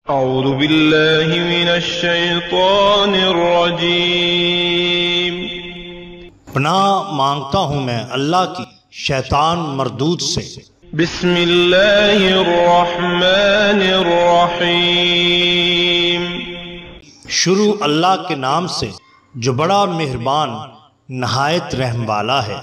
اعوذ باللہ من الشیطان الرجیم۔ پناہ مانگتا ہوں میں اللہ کی شیطان مردود سے۔ بسم اللہ الرحمن الرحیم۔ شروع اللہ کے نام سے جو بڑا مہربان نہایت رحم والا ہے۔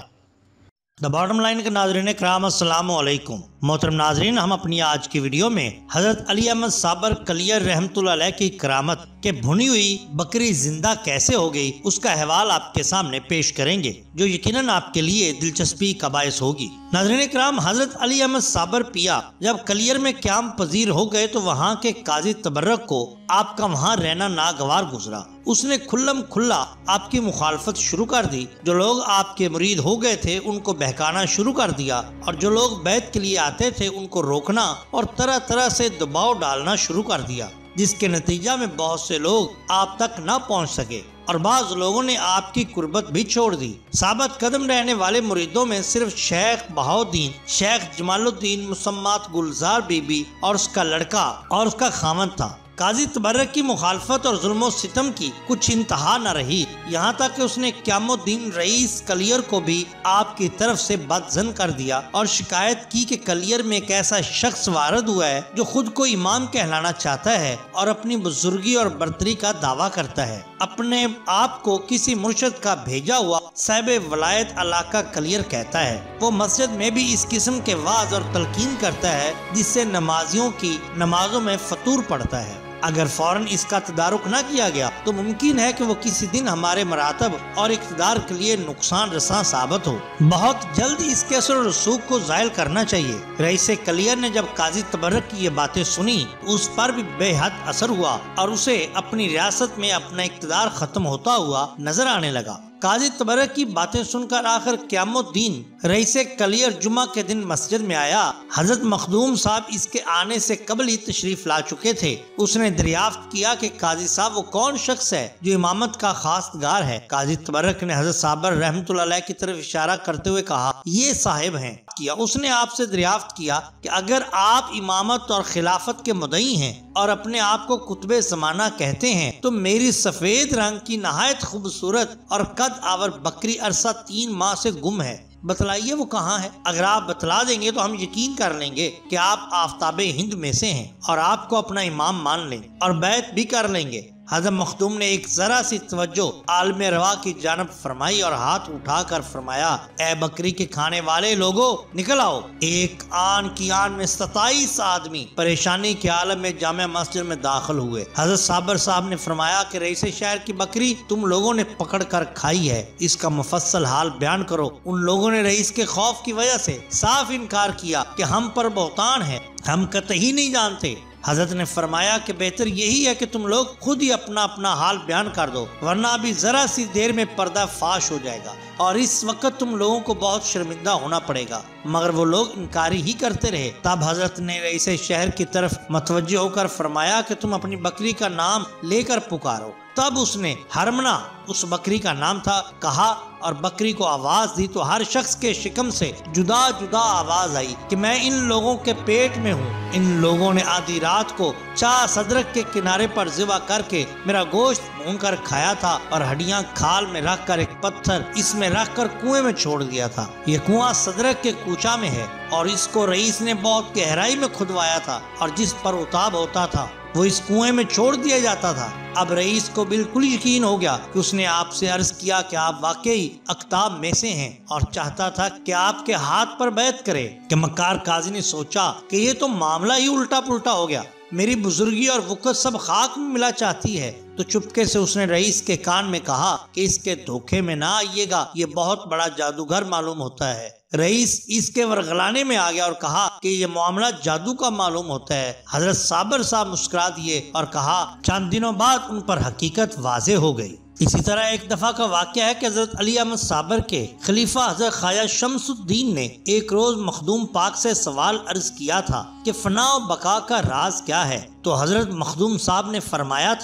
دا باٹم لائن کے ناظرین کرام السلام علیکم۔ محترم ناظرین، ہم اپنی آج کی ویڈیو میں حضرت علی احمد صابر کلیار رحمۃ اللہ علیہ کی کرامت کہ بھنی ہوئی بکری زندہ کیسے ہو گئی، اس کا حوال آپ کے سامنے پیش کریں گے جو یقیناً آپ کے لیے دلچسپی کا باعث ہوگی۔ ناظرین کرام، حضرت علی احمد صابر پیا جب کلیار میں قیام پذیر ہو گئے تو وہاں کے قاضی تبرک کو آپ کا وہاں رہنا ناگوار گزرا۔ اس نے کھلم کھلا آپ کی مخالفت شروع کر دی۔ جو لوگ آپ کے مرید ہو گئے تھے ان کو بہکانا شروع کر دیا، اور جو لوگ بیعت کے لیے آتے تھے ان کو روکنا اور طرح طرح سے دباؤ ڈالنا شروع کر دیا، جس کے نتیجہ میں بہت سے لوگ آپ تک نہ پہنچ سکے اور بعض لوگوں نے آپ کی قربت بھی چھوڑ دی۔ ثابت قدم رہنے والے مریدوں میں صرف شیخ بہاؤالدین، شیخ جمال الدین مسمات گلزار بی بی اور اس کا لڑکا اور اس کا خاوند تھا۔ قاضی تبرک کی مخالفت اور ظلم و ستم کی کچھ انتہا نہ رہی، یہاں تک کہ اس نے قیام الدین رئیس کلیار کو بھی آپ کی طرف سے بدظن کر دیا اور شکایت کی کہ کلیار میں ایک ایسا شخص وارد ہوا ہے جو خود کو امام کہلانا چاہتا ہے اور اپنی بزرگی اور برتری کا دعویٰ کرتا ہے۔ اپنے آپ کو کسی مرشد کا بھیجا ہوا صاحب ولایت علاقہ کلیار کہتا ہے۔ وہ مسجد میں بھی اس قسم کے وعظ اور تلقین کرتا ہے جس سے نمازیوں کی نمازوں میں فطور پڑتا ہے۔ اگر فوراً اس کا تدارک نہ کیا گیا تو ممکن ہے کہ وہ کسی دن ہمارے مراتب اور اقتدار کے لیے نقصان رساں ثابت ہو۔ بہت جلد اس کے اثر و رسوخ کو زائل کرنا چاہیے۔ رئیس کلیار نے جب قاضی تبرک کی یہ باتیں سنی تو اس پر بھی بے حد اثر ہوا اور اسے اپنی ریاست میں اپنا اقتدار ختم ہوتا ہوا نظر آنے لگا۔ قاضی تبرک کی باتیں سن کر آخر قیام الدین رئیس کلیار جمعہ کے دن مسجد میں آیا۔ حضرت مخدوم صاحب اس کے آنے سے قبل ہی تشریف لا چکے تھے۔ اس نے دریافت کیا کہ قاضی صاحب وہ کون شخص ہے جو امامت کا خواستگار ہے۔ قاضی تبرک نے حضرت صابر رحمۃ اللہ علیہ کی طرف اشارہ کرتے ہوئے کہا، یہ صاحب ہیں۔ اس نے آپ سے دریافت کیا کہ اگر آپ امامت اور خلافت کے مدعی ہیں اور اپنے آپ کو قطب زمانہ کہتے ہیں تو میری سفید رنگ کی نہایت خوبصورت اور قد آور بکری عرصہ 3 ماہ سے گم ہے، بتلائیے وہ کہاں ہے؟ اگر آپ بتلا دیں گے تو ہم یقین کر لیں گے کہ آپ آفتاب ہند میں سے ہیں اور آپ کو اپنا امام مان لیں اور بیعت بھی کر لیں گے۔ حضرت مخدوم نے ایک ذرا سی توجہ عالم روا کی جانب فرمائی اور ہاتھ اٹھا کر فرمایا، اے بکری کے کھانے والے لوگوں، نکل آؤ۔ ایک آن کی آن میں 27 آدمی پریشانی کے عالم میں جامع مسجد میں داخل ہوئے۔ حضرت صابر صاحب نے فرمایا کہ رئیس شہر کی بکری تم لوگوں نے پکڑ کر کھائی ہے، اس کا مفصل حال بیان کرو۔ ان لوگوں نے رئیس کے خوف کی وجہ سے صاف انکار کیا کہ ہم پر بہتان ہے، ہم قطعی نہیں جانتے۔ حضرت نے فرمایا کہ بہتر یہی ہے کہ تم لوگ خود ہی اپنا اپنا حال بیان کر دو، ورنہ ابھی ذرا سی دیر میں پردہ فاش ہو جائے گا اور اس وقت تم لوگوں کو بہت شرمندہ ہونا پڑے گا۔ مگر وہ لوگ انکاری ہی کرتے رہے۔ تب حضرت نے رئیس شہر کی طرف متوجہ ہو کر فرمایا کہ تم اپنی بکری کا نام لے کر پکارو۔ تب اس نے ہرمنا، اس بکری کا نام تھا، کہا اور بکری کو آواز دی تو ہر شخص کے شکم سے جدا جدا آواز آئی کہ میں ان لوگوں کے پیٹ میں ہوں۔ ان لوگوں نے آدھی رات کو چاہ صدرک کے کنارے پر ذبح کر کے میرا گوشت بھون کر کھایا تھا اور ہڈیاں کھال میں رکھ کر ایک پتھر اس میں رکھ کر کنویں میں چھوڑ دیا تھا۔ یہ کنواں صدرک کے کوچا میں ہے اور اس کو رئیس نے بہت گہرائی میں کھدوایا تھا اور جس پر اتاب ہوتا تھا وہ اس کنویں میں چھوڑ دیا جاتا تھا۔ اب رئیس کو بالکل یقین ہو گیا کہ اس نے آپ سے عرض کیا کہ آپ واقعی اقطاب میں سے ہیں اور چاہتا تھا کہ آپ کے ہاتھ پر بیعت کرے۔ کہ مکار قاضی نے سوچا کہ یہ تو معاملہ ہی الٹا پلٹا ہو گیا، میری بزرگی اور وقت سب خاک میں ملا چاہتی ہے، تو چپکے سے اس نے رئیس کے کان میں کہا کہ اس کے دھوکے میں نہ آئیے گا، یہ بہت بڑا جادوگر معلوم ہوتا ہے۔ رئیس اس کے ورغلانے میں آ گیا اور کہا کہ یہ معاملہ جادو کا معلوم ہوتا ہے۔ حضرت صابر صاحب مسکرا دیے اور کہا، چند دنوں بعد ان پر حقیقت واضح ہو گئی۔ اسی طرح ایک دفعہ کا واقعہ ہے کہ حضرت علی احمد صابر کے خلیفہ حضرت خواجہ شمس الدین نے ایک روز مخدوم پاک سے سوال عرض کیا تھا کہ فنا و بقا کا راز کیا ہے؟ تو حضرت مخدوم صاحب نے فرمایا تھا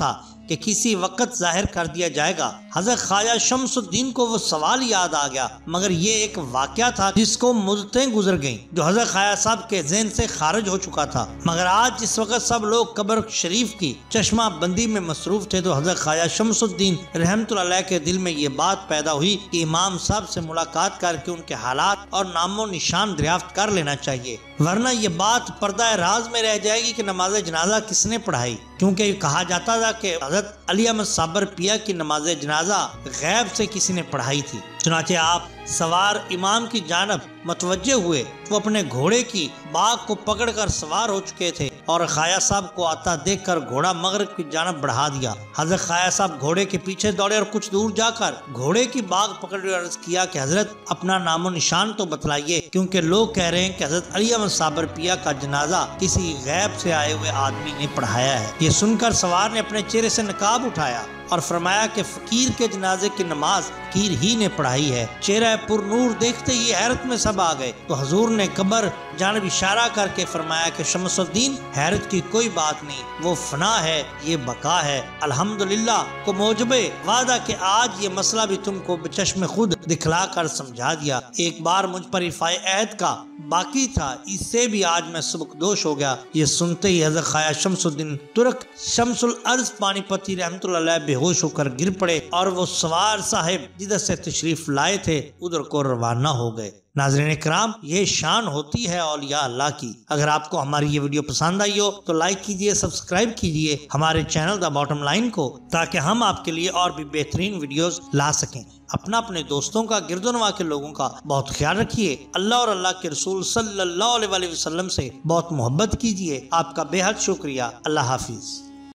کہ کسی وقت ظاہر کر دیا جائے گا۔ حضرت خواجہ شمس الدین کو وہ سوال یاد آ گیا، مگر یہ ایک واقعہ تھا جس کو مدتیں گزر گئیں، جو حضرت خواجہ صاحب کے ذہن سے خارج ہو چکا تھا۔ مگر آج جس وقت سب لوگ قبر شریف کی چشمہ بندی میں مصروف تھے، تو حضرت خواجہ شمس الدین رحمۃ اللہ علیہ کے دل میں یہ بات پیدا ہوئی کہ امام صاحب سے ملاقات کر کے ان کے حالات اور نام و نشان دریافت کر لینا چاہیے، ورنہ یہ بات پردہ راز میں رہ جائے گی کہ نماز جنازہ کس نے پڑھائی، کیونکہ کہا جاتا تھا کہ حضرت علی احمد صابر پیا کی نماز جنازہ غیب سے کسی نے پڑھائی تھی۔ چنانچہ آپ سوار امام کی جانب متوجہ ہوئے، وہ اپنے گھوڑے کی باغ کو پکڑ کر سوار ہو چکے تھے اور خواجہ صاحب کو آتا دیکھ کر گھوڑا مغرب کی جانب بڑھا دیا۔ حضرت خواجہ صاحب گھوڑے کے پیچھے دوڑے اور کچھ دور جا کر گھوڑے کی باغ پکڑ کر عرض کیا کہ حضرت اپنا نام و نشان تو بتلائیے، کیونکہ لوگ کہہ رہے ہیں کہ حضرت علی احمد صابر پیا کا جنازہ کسی غیب سے آئے ہوئے آدمی نے پڑھایا ہے۔ یہ سن کر سوار نے اپنے چہرے سے نقاب اٹھایا اور فرمایا کہ فقیر کے جنازے کی نماز فقیر ہی نے پڑھائی ہے۔ چہرہ پر نور دیکھتے ہی حیرت میں سب آ گئے، تو حضور نے قبر جانب اشارہ کر کے فرمایا کہ شمس الدین، حیرت کی کوئی بات نہیں، وہ فنا ہے، یہ بقا ہے۔ الحمدللہ کو موجب وعدہ کہ آج یہ مسئلہ بھی تم کو بچشم خود دکھلا کر سمجھا دیا۔ ایک بار مجھ پر رفاع عہد کا باقی تھا، اس سے بھی آج میں سبکدوش ہو گیا۔ یہ سنتے ہی حضرت خواجہ شمس الدین ترک شمس الارض پانی پتی رحمۃ اللہ علیہ بے ہوش ہو کر گر پڑے اور وہ سوار صاحب جدھر سے تشریف لائے تھے ادھر کو روانہ ہو گئے۔ ناظرین کرام، یہ شان ہوتی ہے اولیاء اللہ کی۔ اگر آپ کو ہماری یہ ویڈیو پسند آئی ہو تو لائک کیجئے، سبسکرائب کیجئے ہمارے چینل دا باٹم لائن کو، تاکہ ہم آپ کے لیے اور بھی بہترین ویڈیوز لا سکیں۔ اپنے دوستوں کا، گرد و نواح کے لوگوں کا بہت خیال رکھیے۔ اللہ اور اللہ کے رسول صلی اللہ علیہ وسلم سے بہت محبت کیجئے۔ آپ کا بے حد شکریہ۔ اللہ حافظ۔